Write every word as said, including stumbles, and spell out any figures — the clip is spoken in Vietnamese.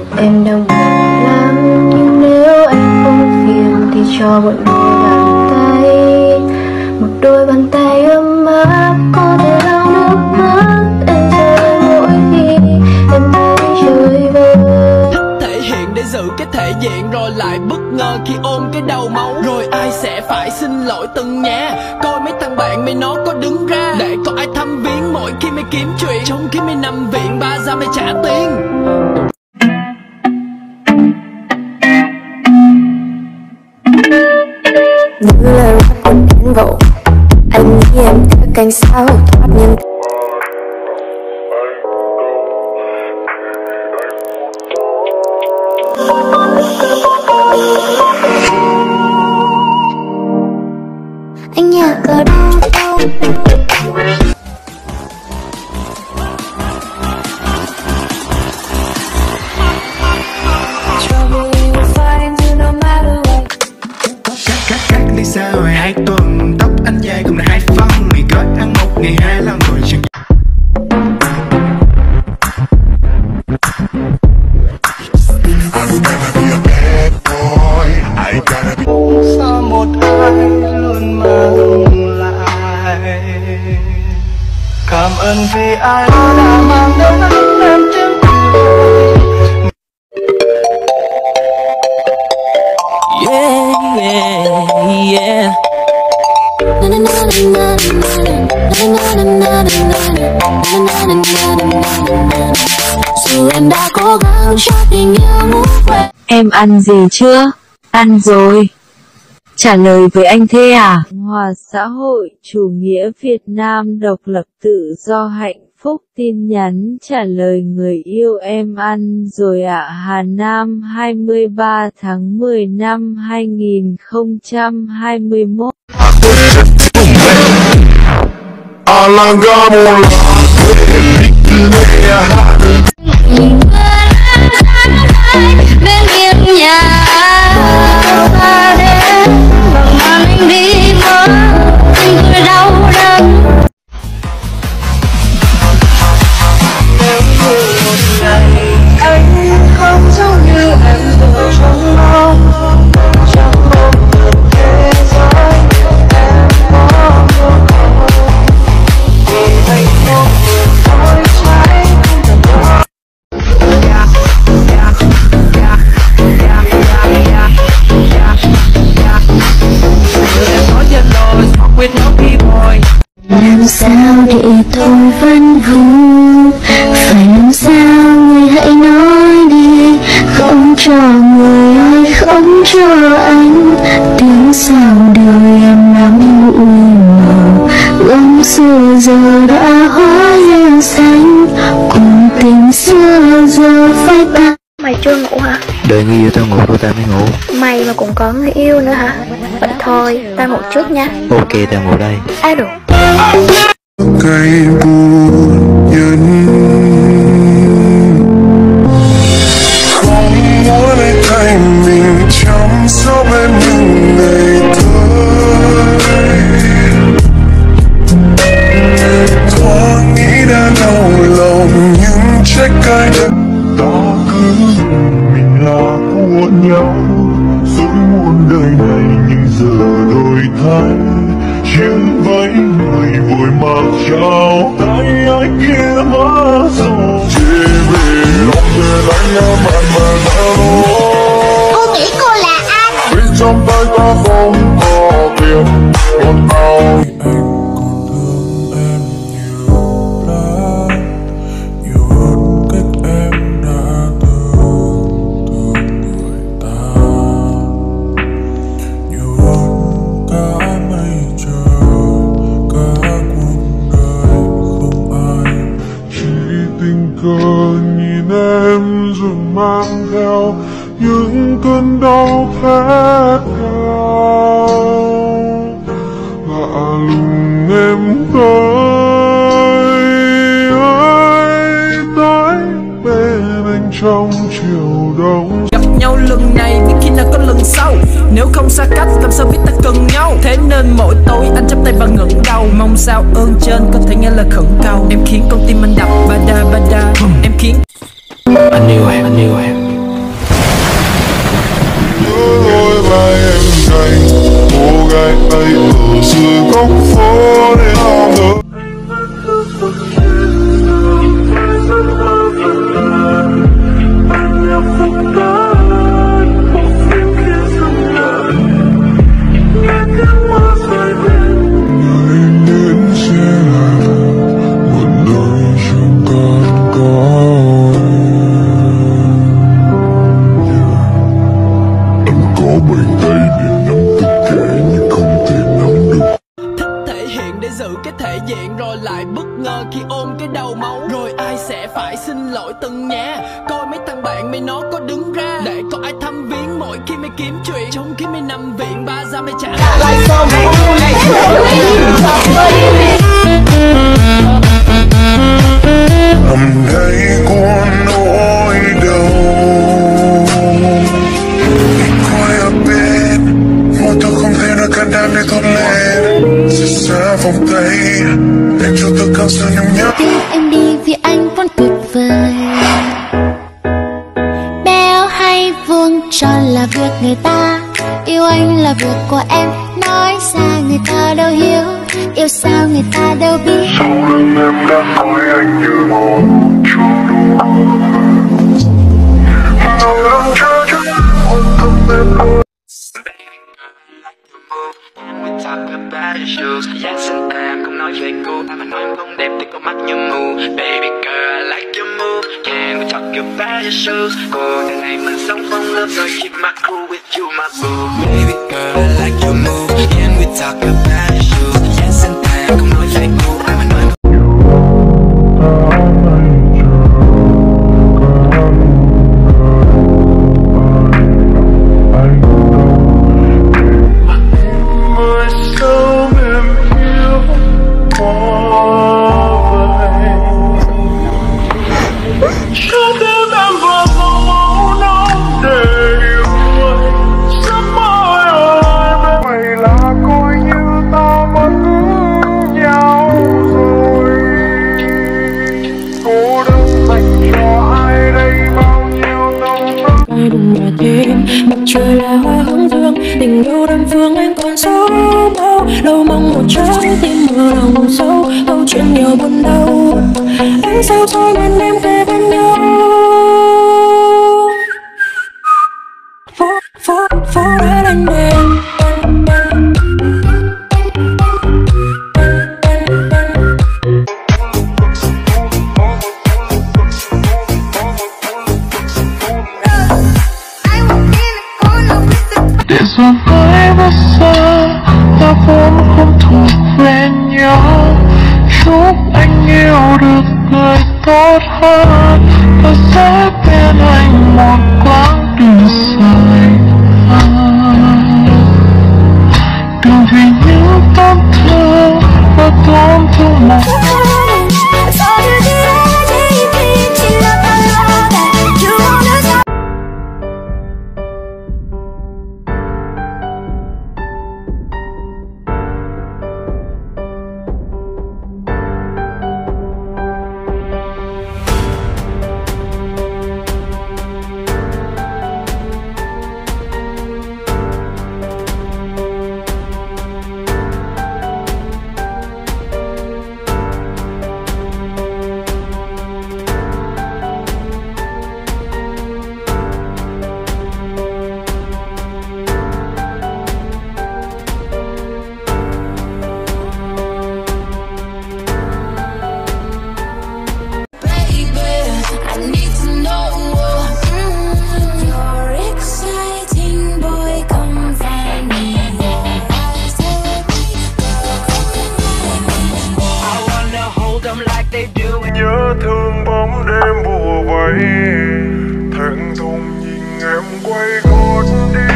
Em đang buồn lắm, nhưng nếu anh không phiền thì cho một đôi bàn tay, một đôi bàn tay ấm áp có thể lau nước mắt anh rơi mỗi khi em thấy trời vơi. Thể hiện để giữ cái thể diện rồi lại bất ngờ khi ôm cái đầu máu. Rồi ai sẽ phải xin lỗi từng nhé. Coi mấy thằng bạn mày nó có đứng ra để có ai thăm viếng mỗi khi mày kiếm chuyện, trong khi mày nằm viện ba ra mày trả tiền. Những lời rap của đến vội, anh nghĩ em theo cánh sao thoát nhưng anh nhà ở đâu đâu. Đi xa rồi hai tuần, tóc anh dài cũng là hai phân. Mày có ăn một ngày hai lần rồi chẳng. Sao một ai luôn mang lại. Cảm ơn vì ai đó đã mang đến em tiếng cười. Yeah, yeah, yeah. Dù em đã cố gắng cho tình yêu ngủ quên. Em ăn gì chưa? Ăn rồi. Trả lời với anh thế à? Hòa xã hội chủ nghĩa Việt Nam độc lập tự do hạnh phúc tin nhắn trả lời người yêu em ăn rồi ạ. À, Hà Nam hai mươi ba tháng mười năm hai nghìn không trăm hai mươi mốt. Bên yên nhà ta đến bằng màn anh đi mơ anh cười đau đớn. Nếu như một ngày anh không giống như em vừa trong mong, trong mong một thế giới em có một câu vì hạnh phúc mỗi trái tim thật đó. Làm sao để tôi vẫn vui, phải làm sao người hãy nói đi, không cho người ơi không cho anh, tiếng sao đời em nắng bụi màu, gấm xưa giờ đã hóa rêu xanh, cùng tình xưa giờ phai tàn. Mày chưa ngủ hả? Đợi người yêu tao ngủ rồi tao mới ngủ. Mày mà cũng có người yêu nữa hả? Vậy thôi, tao ngủ trước nha. Ok, tao ngủ đây. À được. Cây buồn nhân không muốn anh thay mình chăm sóc em những ngày tới, thoáng nghĩ đã đau lòng nhưng trách ai đã ta cứ mình là của nhau suốt muôn đời này nhưng giờ đổi thay chiến với người vội mặc trao tay ai kia mất rồi chỉ vì lòng người anh em bạn mà đã Cô nghĩ cô là anh? vì trong tay ta không có tiền còn tao. Mang theo những cơn đau khát khao lạ lùng em tới ơi tới bên anh trong chiều đông. Gặp nhau lần này biết khi nào có lần sau, nếu không xa cách làm sao biết ta cần nhau. Thế nên mỗi tối anh chắp tay và ngẩng đầu, mong sao ơn trên có thể nghe lời khẩn cầu. Em khiến con tim anh đập ba đa ba đa, em khiến Anh yêu em, anh yêu em. từng nhà. Coi mấy thằng bạn mày nó có đứng ra để có ai thăm viếng mỗi khi mày kiếm chuyện. Trong khi mày nằm viện ba ra mày trả lại. Hôm nay có nỗi đau coi ở bên một tôi không thể nào can đảm để thốt lên. Xa xa vòng tay em cho tôi cao sự nhung nhớ. Em đi vì anh vẫn tuyệt vời. Béo hay vuông tròn là việc người ta, yêu anh là việc của em. Nói ra người ta đâu hiểu, yêu sao người ta đâu biết. Sau lưng em đã coi anh như một chú đùa. Nào đang chờ chút ôm tâm em ơi. We talk about your shoes. Dáng xinh em không nói về cô, ai mà nói em không đẹp thì có mắt như mù. Baby girl, I like your move. Can we talk about your shoes? Cô thế này mình sống không lớp rồi, keep my cool with you, my boo. Baby girl, I like your move. Can we talk about your shoes? Dáng xinh em không nói về cô, ai mà nói em mặt trời là hoa hướng dương, tình yêu đơn phương anh còn sâu bao. Lâu mong một trái tim mưa lòng sâu, câu chuyện nhiều buồn đau. Anh sao thôi bên em kề bên nhau. Phố phố phố đã lên đèn. Giờ mãi và xa ta vốn không thuộc về nhau. Chúc anh yêu được người tốt hơn và sẽ bên anh một quãng đường dài. Đừng vì những tổn thương và tổn thương một nhớ thương bóng đêm bùa vây thẹn thùng nhìn em quay gót đi.